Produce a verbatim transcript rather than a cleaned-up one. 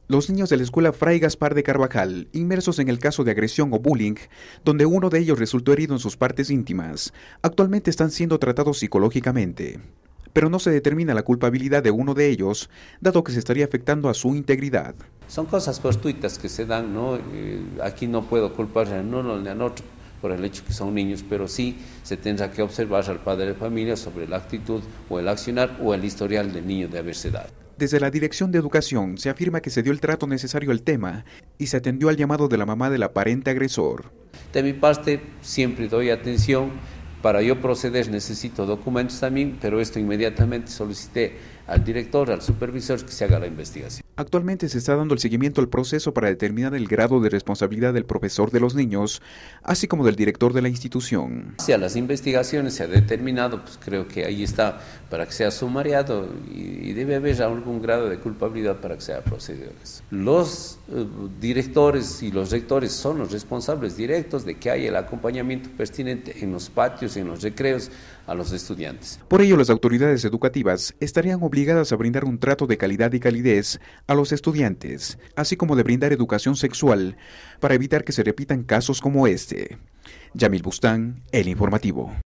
Los niños de la escuela Fray Gaspar de Carvajal, inmersos en el caso de agresión o bullying, donde uno de ellos resultó herido en sus partes íntimas, actualmente están siendo tratados psicológicamente. Pero no se determina la culpabilidad de uno de ellos, dado que se estaría afectando a su integridad. Son cosas fortuitas que se dan, ¿no? Eh, aquí no puedo culpar a uno ni a otro por el hecho que son niños, pero sí se tendrá que observar al padre de familia sobre la actitud o el accionar o el historial del niño de haberse dado. Desde la Dirección de Educación se afirma que se dio el trato necesario al tema y se atendió al llamado de la mamá del aparente agresor. De mi parte, siempre doy atención. Para yo proceder necesito documentos también, pero esto inmediatamente solicité al director, al supervisor, que se haga la investigación. Actualmente se está dando el seguimiento al proceso para determinar el grado de responsabilidad del profesor de los niños, así como del director de la institución. Si a las investigaciones se ha determinado, pues creo que ahí está para que sea sumariado y, y debe haber algún grado de culpabilidad para que sea procedido eso. Los eh, directores y los rectores son los responsables directos de que haya el acompañamiento pertinente en los patios, en los recreos, a los estudiantes. Por ello, las autoridades educativas estarían obligadas a brindar un trato de calidad y calidez a los estudiantes, así como de brindar educación sexual para evitar que se repitan casos como este. Yamil Bustán, El Informativo.